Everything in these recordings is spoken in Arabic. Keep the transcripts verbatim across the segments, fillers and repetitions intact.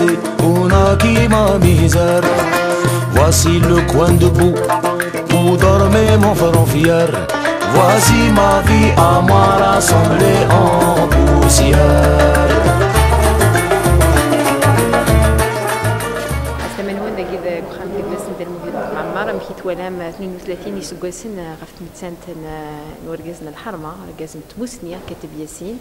passé, on a qui m'a misère. Voici le coin debout où dormait mon frère fier. Voici ma vie à moi rassemblée en poussière. إذا كخام قداس ندير مدينة معمارة مشيت ولام اثنين وثلاثين يسقسن غفت متسنت نورجزنا الحرمة رجزن تموسنيا كاتب ياسين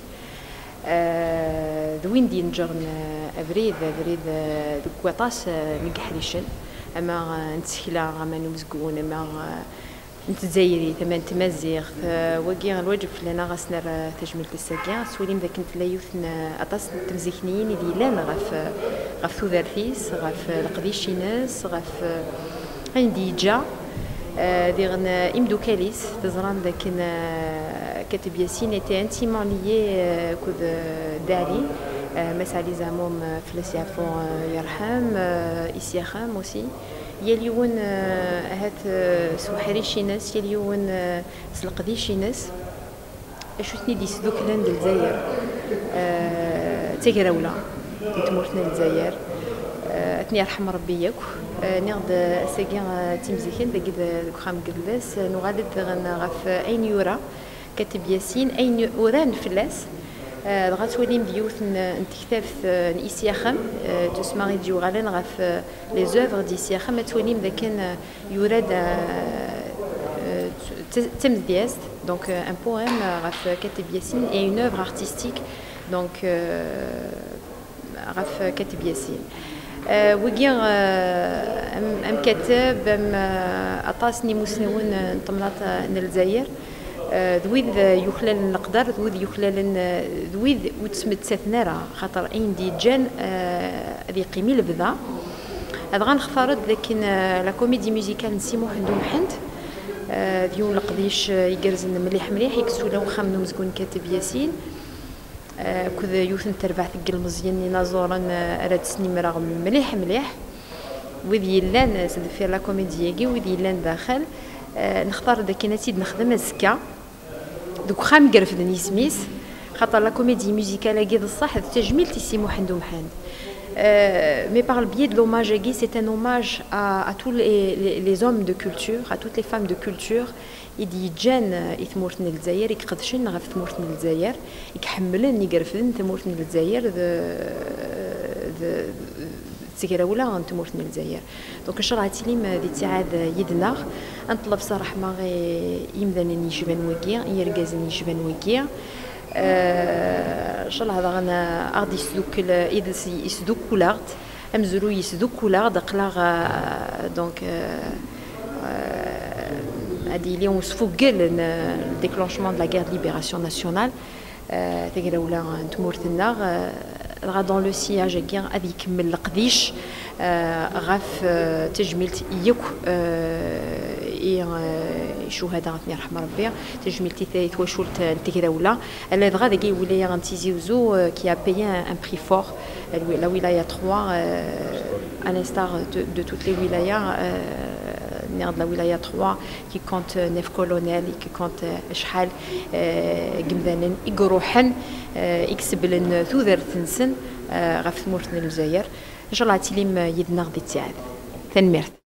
ذوين دي نجرن أبريد أبريد دكوطاس نجحريشن أما نتسكلا غما نمزقون أما نتزايري ثمان تمزيغ وقيا الواجب لنا غسنا تجميل الساقيا سوليم ذا كنت لا يوثن أطاس تمزيكنيين اللي لان غف غف ثوذارثيس غف القديشي ناس غف عندي جا ديغن إمدو كاليس تزران لكن كاتب ياسين était intimement lié كود داري مسالي زعموم فلس يعفون يرحم يسيخم aussi يليون هات سوحريشي ناس يليون سلقديشي ناس شوتني دي سدوك لاند الجزائر تيكراولا تمورتنا الجزائر اتني يرحم ربي ياك نغد ساكي تيمزيكين داك خام قدلاس نغادر غنغف اين يورا كاتب ياسين اين اوران فلاس غاتوليم ديوث نتكتاف نيسياخم تسمى غيديو غالين غاف لي زوفر ديسياخم توليم ذاك يوراد تم دياست دونك ان بويم غاف كاتب ياسين اي اون اوفر ارتستيك دونك غاف كاتب ياسين وكيا ام كاتب ام اطاسني مسنون طملات الجزائر ذويذ يخلال نقدر ذويذ يخلال ذويذ وتسمت ساتنارا خاطر اين دي جان ذي قيمي البذا هذا غنختارض لكن لا كوميدي ميوزيكال نسيمو حندو محند ديون القديش يقرزن مليح مليح يكسولا وخام نمزكون كاتب ياسين كذا يوثن تربع ثقل مزيان نازورا راد سنين مراغ مليح مليح وذي يلان سدفير لا كوميدياكي وذي يلان داخل نختار ذاك نسيد نخدم الزكا دوك خام قرفدني سميس خاطر لا كوميدي ميوزيكال كي الصح تجميل تيسيمو حندو محند mais par le biais de l'hommage à Guy, c'est un hommage à, à tous les, les, les hommes de culture, à toutes les femmes de culture. Il dit Jen, il تمورتنا الجزائر، يقدشن غف تمورتنا الجزائر، يكحملن يقرفدن تمورتنا الجزائر ذ تسكراولا عن تمورتنا الجزائر. دونك شرعتي لي ما ذي تعاد يدنا نطلب صراحة ما غي يمدن يجبن وكيا يرجزن يجبن وكيا. ان شاء الله هذا غنا غادي يسدوك اذا يسدوك كولارد امزرو يسدوك كولارد قلاغ دونك هادي اليوم وصفوا كل الديكلونشمون دو لا غير دو ليبراسيون ناسيونال تيغراولا تمورتنا غا دون لو سياج كيا غادي يكمل القديش غاف تجميلت يوك شهداء غتني رحم ربي تجميلتي ثالث وشولت تيغراولا الا دغا داكي ولايه غنتيزيوزو كي ا بايي ان بري فور لا ولايه ثلاثة à l'instar de, de toutes les wilayas نير لا ولايه ثلاثة كي كونت نيف كولونيل كي كونت شحال قمدانن يقروحن يكسبلن ثوذر تنسن غف مورتنا الجزائر ان شاء الله تيليم يدنا غدي تاعد تنمرت